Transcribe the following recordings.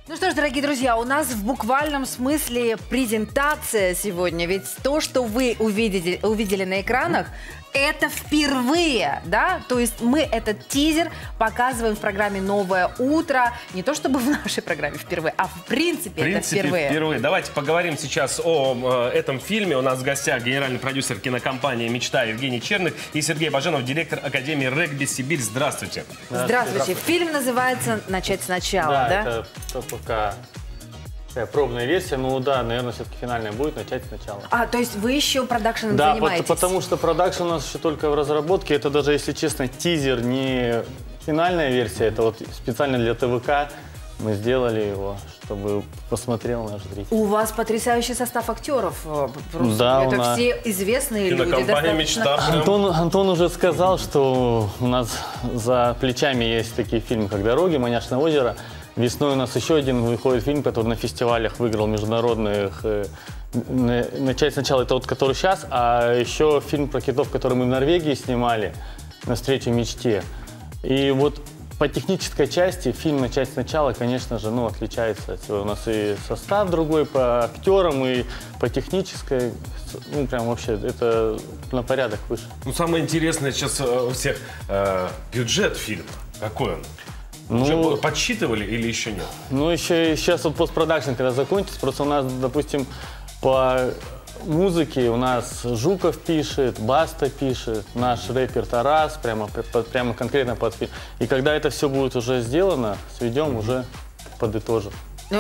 Ну что ж, дорогие друзья, у нас в буквальном смысле презентация сегодня. Ведь то, что вы увидели на экранах, это впервые, да? То есть мы этот тизер показываем в программе «Новое утро». Не то чтобы в нашей программе впервые, а в принципе это впервые. Давайте поговорим сейчас о этом фильме. У нас в гостях генеральный продюсер кинокомпании «Мечта» Евгений Черных и Сергей Баженов, директор Академии регби «Сибирь». Здравствуйте. Здравствуйте. Фильм называется «Начать сначала», да? Это пока пробная версия, но да, наверное, все-таки финальная будет «Начать сначала». То есть вы еще продакшеном да, занимаетесь? Да, потому что продакшн у нас еще только в разработке. Это даже, если честно, тизер, не финальная версия. Это вот специально для ТВК мы сделали его, чтобы посмотрел наш зритель. У вас потрясающий состав актеров. Просто. Да, это все известные люди. Кинокомпания «Мечта». Антон уже сказал, что у нас за плечами есть такие фильмы, как «Дороги», «Маняшное озеро». Весной у нас еще один выходит фильм, который на фестивалях выиграл международных. «Начать сначала» — это вот который сейчас, а еще фильм про китов, который мы в Норвегии снимали, «Навстречу мечте». И вот по технической части фильм «Начать сначала», конечно же, отличается от всего. У нас и состав другой по актерам, и по технической. Прям вообще, это на порядок выше. Самое интересное сейчас у всех бюджет фильма. Какой он? Уже подсчитывали или еще нет? Еще сейчас вот постпродакшн, когда закончится, просто у нас, допустим, по музыке у нас Жуков пишет, Баста пишет, наш рэпер Тарас, прямо конкретно под фильм. И когда это все будет уже сделано, сведем, уже подытожим.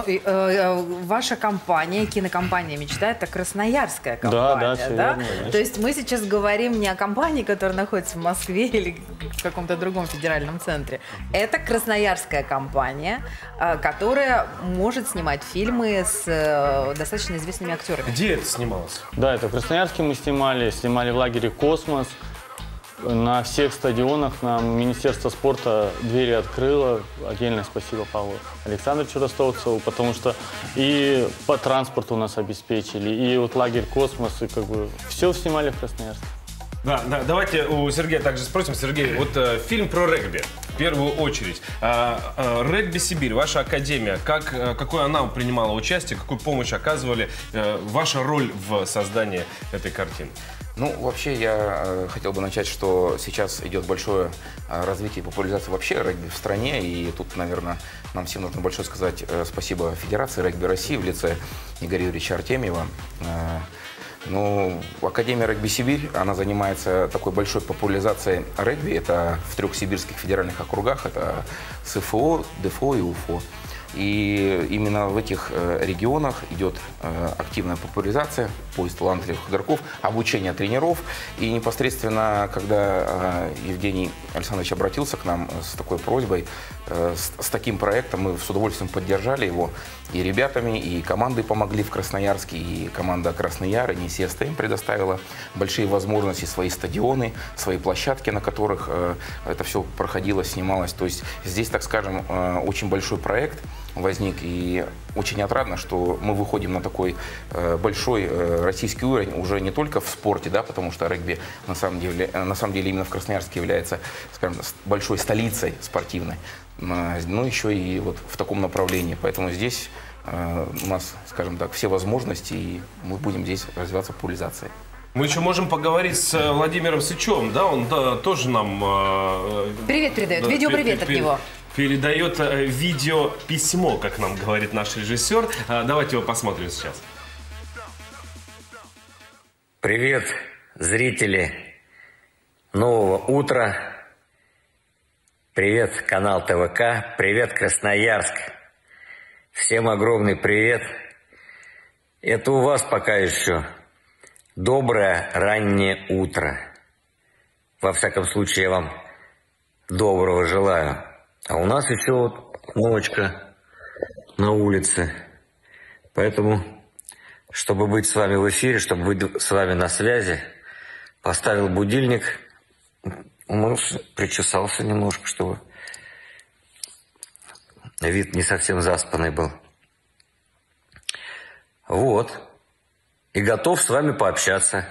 Ваша компания, кинокомпания «Мечта» — это красноярская компания, да? То есть мы сейчас говорим не о компании, которая находится в Москве или в каком-то другом федеральном центре. Это красноярская компания, которая может снимать фильмы с достаточно известными актерами. Где это снималось? Да, это в Красноярске мы снимали в лагере «Космос». На всех стадионах нам Министерство спорта двери открыло. Отдельное спасибо Павлу Александровичу Ростовцеву, потому что и по транспорту нас обеспечили, и вот лагерь «Космос», и все снимали в Красноярске. Да, давайте у Сергея также спросим. Сергей, вот фильм про регби, в первую очередь. Регби «Сибирь», ваша академия, какое она принимала участие, какую помощь оказывали, ваша роль в создании этой картины? Вообще, я хотел бы начать, что сейчас идет большое развитие и популяризация вообще регби в стране. И тут, наверное, нам всем нужно большое сказать спасибо Федерации регби России в лице Игоря Юрьевича Артемьева. Академия регби «Сибирь», она занимается такой большой популяризацией регби. Это в 3 сибирских федеральных округах. Это СФО, ДФО и УФО. И именно в этих регионах идет активная популяризация, поиск талантливых игроков, обучение тренеров. И непосредственно, когда Евгений Александрович обратился к нам с такой просьбой, с таким проектом, мы с удовольствием поддержали его. И ребятами, и командой помогли в Красноярске, и команда «Красный Яр», и НИСИ-СТМ предоставила большие возможности, свои стадионы, свои площадки, на которых это все проходило, снималось. То есть здесь, так скажем, очень большой проект возник, и очень отрадно, что мы выходим на такой большой российский уровень уже не только в спорте, да, потому что регби на самом деле именно в Красноярске является, скажем, большой столицей спортивной, но еще и вот в таком направлении. Поэтому здесь у нас, скажем так, все возможности, и мы будем здесь развиваться популяризацией. Мы еще можем поговорить с Владимиром Сычевым, да, он тоже нам... Привет передает, видеопривет от него. Передает видеописьмо, как нам говорит наш режиссер. Давайте его посмотрим сейчас. Привет, зрители «Нового утра». Привет, канал ТВК. Привет, Красноярск. Всем огромный привет. Это у вас пока еще доброе раннее утро. Во всяком случае, я вам доброго желаю. А у нас еще вот ночка на улице. Поэтому, чтобы быть с вами в эфире, чтобы быть с вами на связи, поставил будильник, причесался немножко, чтобы вид не совсем заспанный был. Вот. И готов с вами пообщаться.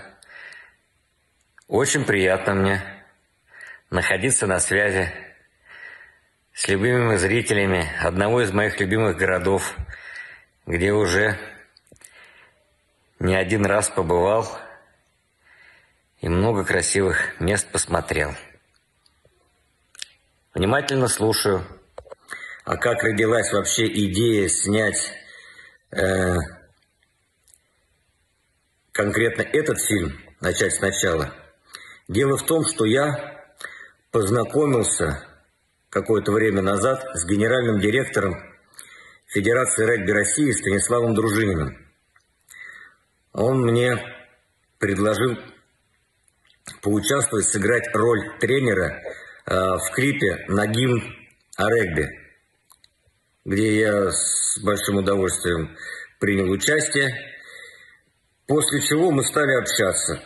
Очень приятно мне находиться на связи с любимыми зрителями одного из моих любимых городов, где уже не один раз побывал и много красивых мест посмотрел. Внимательно слушаю. А как родилась вообще идея снять конкретно этот фильм, начать сначала? Дело в том, что я познакомился какое-то время назад с генеральным директором Федерации регби России Станиславом Дружининым. Он мне предложил поучаствовать, сыграть роль тренера в клипе на гимн о регби, где я с большим удовольствием принял участие, после чего мы стали общаться.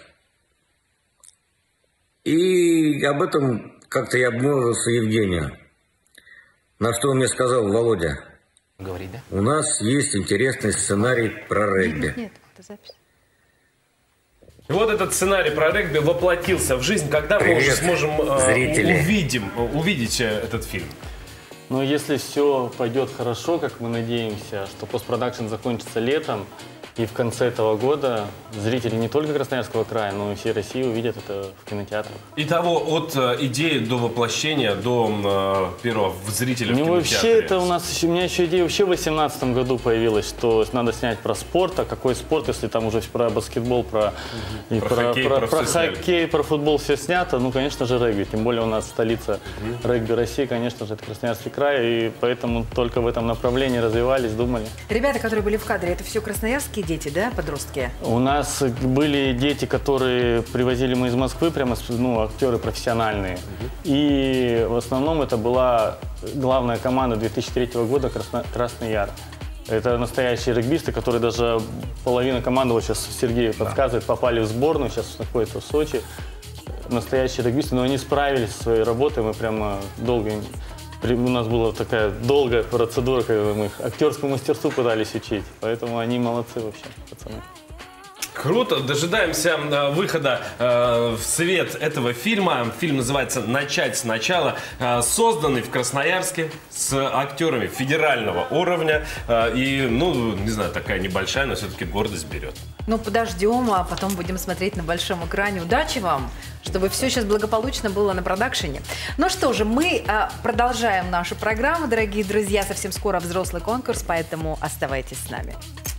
И об этом как-то я обмолвился Евгению, на что он мне сказал: Володя, Говори, да? у нас есть интересный сценарий про регби. Нет, это запись. И вот этот сценарий про регби воплотился в жизнь. Когда мы уже Привет, сможем зрители. увидеть этот фильм? Но если все пойдет хорошо, как мы надеемся, что постпродакшн закончится летом, и в конце этого года зрители не только Красноярского края, но и всей России увидят это в кинотеатрах. Итого от идеи до воплощения, до первого зрителя в Ну, кинотеатре. вообще, это у нас, у меня еще идея вообще в 2018 году появилась, что надо снять про спорт. А какой спорт, если там уже про баскетбол, про хоккей, про футбол все снято? Ну, конечно же, регби. Тем более у нас столица регби России, конечно же, это Красноярский край. И поэтому только в этом направлении развивались, думали. Ребята, которые были в кадре, это все красноярские дети, да, подростки? У нас были дети, которые привозили мы из Москвы, прямо, ну, актеры профессиональные. И в основном это была главная команда 2003 года «Красный Яр». Это настоящие регбисты, которые даже половина команды, вот сейчас Сергей подсказывает, попали в сборную, сейчас находятся в Сочи. Настоящие регбисты, но они справились со своей работой, мы прямо долго... У нас была такая долгая процедура, когда мы их актерскому мастерству пытались учить. Поэтому они молодцы вообще, пацаны. Круто. Дожидаемся выхода в свет этого фильма. Фильм называется «Начать сначала». Созданный в Красноярске с актерами федерального уровня. И, ну, не знаю, такая небольшая, но все-таки гордость берет. Ну, подождем, а потом будем смотреть на большом экране. Удачи вам, чтобы все сейчас благополучно было на продакшене. Ну что же, мы продолжаем нашу программу, дорогие друзья. Совсем скоро взрослый конкурс, поэтому оставайтесь с нами.